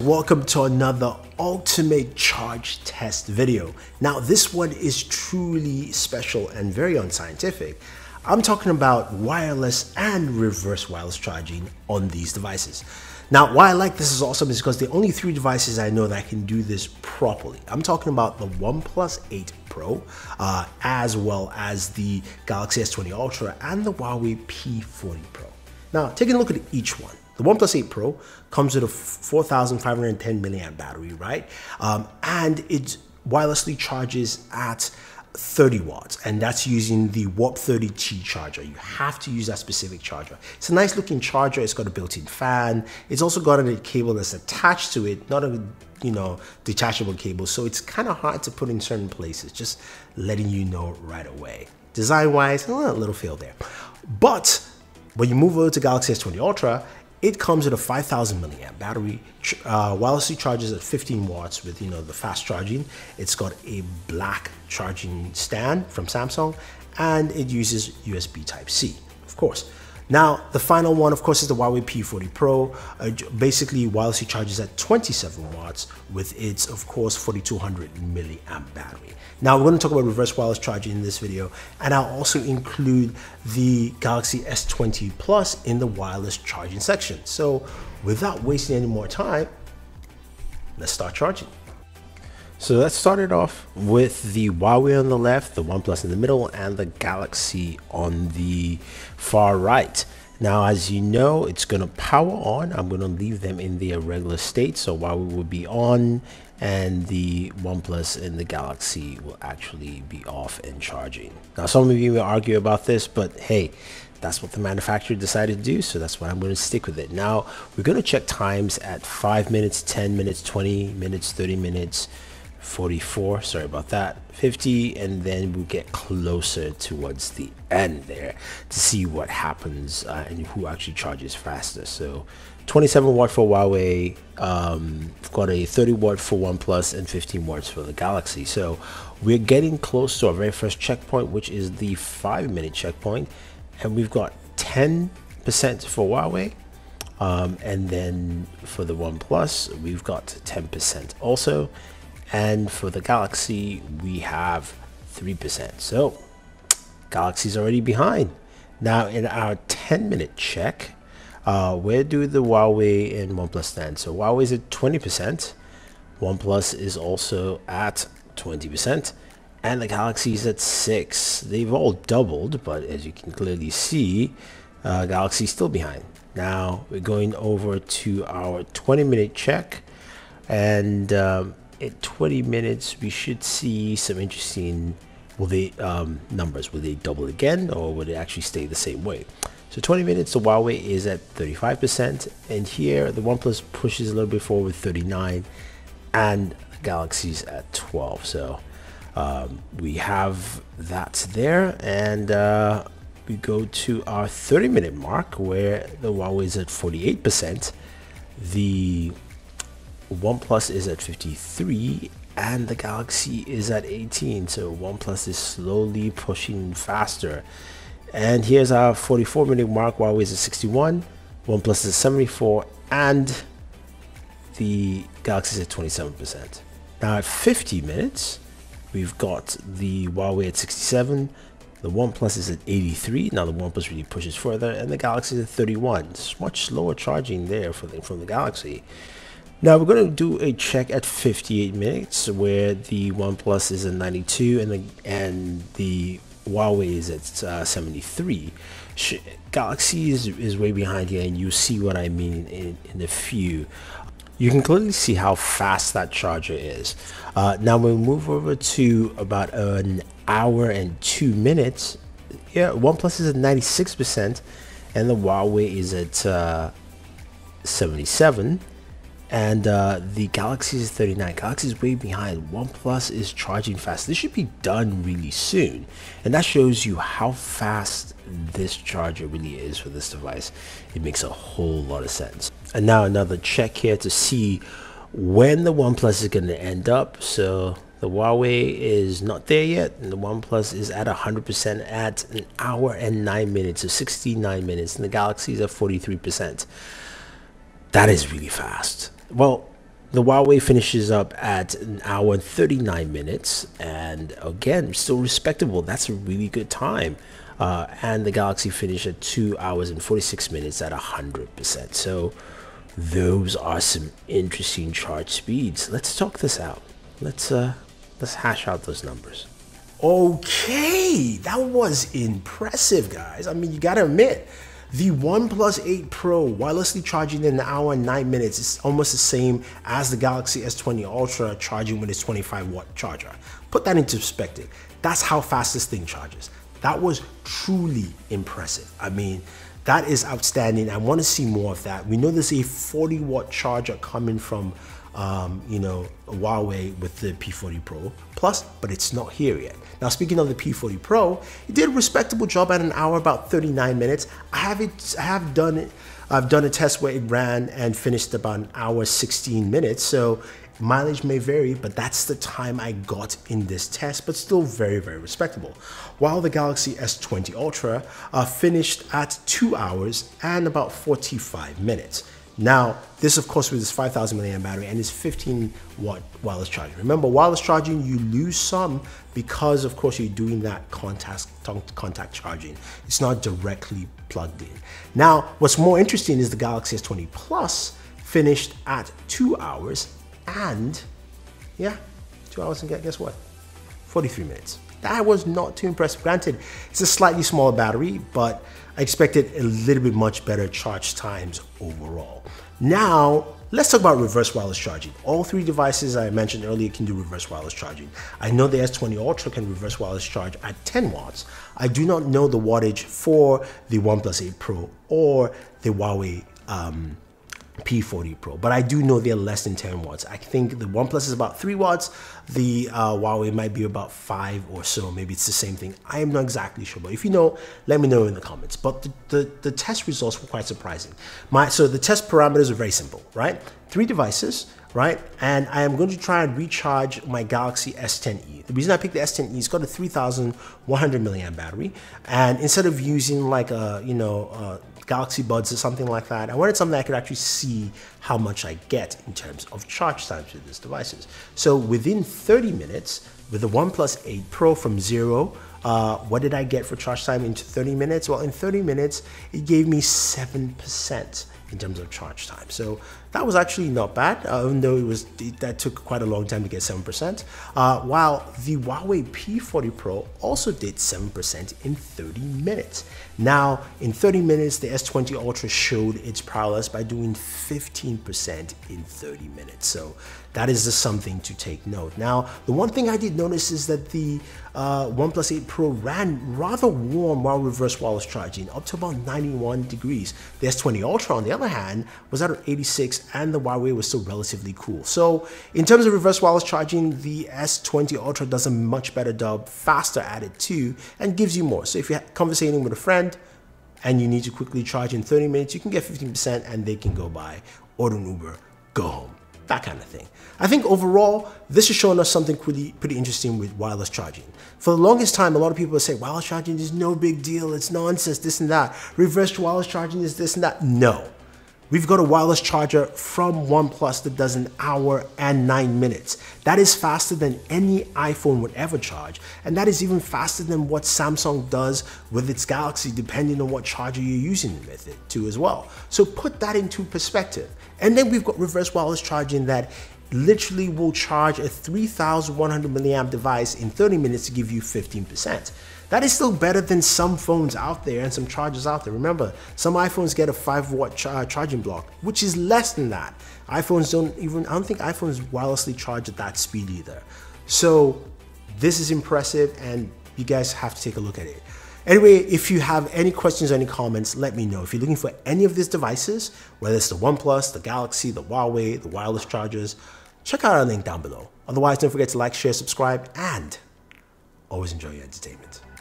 Welcome to another ultimate charge test video. Now this one is truly special and very unscientific. I'm talking about wireless and reverse wireless charging on these devices. Now why I like this is awesome is because the only three devices I know that can do this properly. I'm talking about the OnePlus 8 Pro, as well as the Galaxy S20 Ultra and the Huawei P40 Pro. Now taking a look at each one. The OnePlus 8 Pro comes with a 4,510 milliamp battery, right? And it wirelessly charges at 30 watts, and that's using the Warp 30T charger. You have to use that specific charger. It's a nice looking charger. It's got a built-in fan. It's also got a cable that's attached to it, not a detachable cable, so it's kind of hard to put in certain places, just letting you know right away. Design-wise, a little fail there. But when you move over to Galaxy S20 Ultra, it comes with a 5,000 milliamp battery, wirelessly charges at 15 watts with the fast charging. It's got a black charging stand from Samsung, and it uses USB Type-C, of course. Now, the final one, of course, is the Huawei P40 Pro. Basically, wirelessly charges at 27 watts with its, of course, 4,200 milliamp battery. Now, we're going to talk about reverse wireless charging in this video, and I'll also include the Galaxy S20 Plus in the wireless charging section. So, without wasting any more time, let's start charging. So let's start it off with the Huawei on the left, the OnePlus in the middle, and the Galaxy on the far right. Now, as you know, it's going to power on. I'm going to leave them in their regular state, so Huawei will be on, and the OnePlus and the Galaxy will actually be off and charging. Now, some of you may argue about this, but hey, that's what the manufacturer decided to do, so that's why I'm going to stick with it. Now, we're going to check times at 5 minutes, 10 minutes, 20 minutes, 30 minutes, 44, sorry about that, 50, and then we'll get closer towards the end there to see what happens and who actually charges faster. So 27 watt for Huawei, got a 30 watt for OnePlus, and 15 watts for the Galaxy. So we're getting close to our very first checkpoint, which is the 5-minute checkpoint, and we've got 10% for Huawei, and then for the OnePlus we've got 10% also. And for the Galaxy, we have 3%. So Galaxy's already behind. Now in our 10-minute check, where do the Huawei and OnePlus stand? So Huawei's at 20%. OnePlus is also at 20%. And the Galaxy's at 6%. They've all doubled, but as you can clearly see, Galaxy's still behind. Now we're going over to our 20-minute check, and at 20 minutes we should see some interesting numbers. Will they double again, or will they actually stay the same way? So 20 minutes, the Huawei is at 35%, and here the OnePlus pushes a little bit forward with 39%, and the Galaxy's at 12%. So we have that there, and we go to our 30-minute mark where the Huawei is at 48%, the OnePlus is at 53%, and the Galaxy is at 18%. So OnePlus is slowly pushing faster. And here's our 44-minute mark. Huawei is at 61%, OnePlus is at 74%, and the Galaxy is at 27%. Now at 50 minutes, we've got the Huawei at 67%, the OnePlus is at 83%. Now the OnePlus really pushes further, and the Galaxy is at 31%. It's much slower charging there from the Galaxy. Now we're going to do a check at 58 minutes where the OnePlus is at 92% and the Huawei is at 73%. Galaxy is way behind here, and you see what I mean in a few. You can clearly see how fast that charger is. Now when we move over to about an hour and 2 minutes, yeah, OnePlus is at 96% and the Huawei is at 77%. And the Galaxy is 39%. Galaxy is way behind. OnePlus is charging fast. This should be done really soon. And that shows you how fast this charger really is for this device. It makes a whole lot of sense. And now another check here to see when the OnePlus is going to end up. So the Huawei is not there yet, and the OnePlus is at 100% at an hour and 9 minutes, so 69 minutes, and the Galaxy is at 43%. That is really fast. Well, The Huawei finishes up at an hour and 39 minutes, and again, still respectable. That's a really good time. And the Galaxy finished at 2 hours and 46 minutes at 100%. So those are some interesting charge speeds. Let's talk this out. Let's hash out those numbers. Okay, that was impressive, guys. I mean, you gotta admit, the OnePlus 8 Pro wirelessly charging in an hour and 9 minutes is almost the same as the Galaxy S20 Ultra charging with its 25-watt charger. Put that into perspective. That's how fast this thing charges. That was truly impressive. I mean, that is outstanding. I want to see more of that. We know there's a 40-watt charger coming from Huawei with the P40 Pro Plus, but it's not here yet. Now, speaking of the P40 Pro, it did a respectable job at an hour, about 39 minutes. I've done a test where it ran and finished about an hour, 16 minutes. So mileage may vary, but that's the time I got in this test, but still very, very respectable. While the Galaxy S20 Ultra finished at 2 hours and about 45 minutes. Now, this of course with this 5,000 milliamp battery and this 15-watt wireless charging. Remember, wireless charging, you lose some because of course you're doing that contact charging. It's not directly plugged in. Now, what's more interesting is the Galaxy S20 Plus finished at 2 hours and, 2 hours and guess what? 43 minutes. That was not too impressive. Granted, it's a slightly smaller battery, but I expected a little bit much better charge times overall. Now, let's talk about reverse wireless charging. All three devices I mentioned earlier can do reverse wireless charging. I know the S20 Ultra can reverse wireless charge at 10 watts. I do not know the wattage for the OnePlus 8 Pro or the Huawei P40 Pro, but I do know they're less than 10 watts. I think the OnePlus is about 3 watts. The Huawei might be about 5 or so. Maybe it's the same thing. I am not exactly sure, but if you know, let me know in the comments. But the test results were quite surprising. So the test parameters are very simple, right? 3 devices, right? And I am going to try and recharge my Galaxy S10e. The reason I picked the S10e is got a 3,100 milliamp battery, and instead of using like a Galaxy Buds or something like that, I wanted something I could actually see how much I get in terms of charge times with these devices. So within 30 minutes with the OnePlus 8 Pro from 0, what did I get for charge time into 30 minutes? Well, in 30 minutes, it gave me 7% in terms of charge time. So that was actually not bad, even though that took quite a long time to get 7%. While the Huawei P40 Pro also did 7% in 30 minutes. Now, in 30 minutes, the S20 Ultra showed its prowess by doing 15% in 30 minutes. So that is just something to take note. Now, the one thing I did notice is that the OnePlus 8 Pro ran rather warm while reverse wireless charging, up to about 91 degrees. The S20 Ultra, on the other hand, was at 86, and the Huawei was still relatively cool. So in terms of reverse wireless charging, the S20 Ultra does a much better job, faster at it too, and gives you more. So if you're conversating with a friend and you need to quickly charge in 30 minutes, you can get 15% and they can go by, order an Uber, go home. That kind of thing. I think overall, this is showing us something pretty interesting with wireless charging. For the longest time, a lot of people say wireless charging is no big deal, it's nonsense, this and that. Reverse wireless charging is this and that. No. We've got a wireless charger from OnePlus that does an hour and 9 minutes. That is faster than any iPhone would ever charge. And that is even faster than what Samsung does with its Galaxy, depending on what charger you're using with it too as well. So put that into perspective. And then we've got reverse wireless charging that literally will charge a 3,100 milliamp device in 30 minutes to give you 15%. That is still better than some phones out there and some chargers out there. Remember, some iPhones get a 5-watt charging block, which is less than that. iPhones I don't think iPhones wirelessly charge at that speed either. So this is impressive and you guys have to take a look at it. Anyway, if you have any questions or any comments, let me know. If you're looking for any of these devices, whether it's the OnePlus, the Galaxy, the Huawei, the wireless chargers, check out our link down below. Otherwise, don't forget to like, share, subscribe, and always enjoy your entertainment.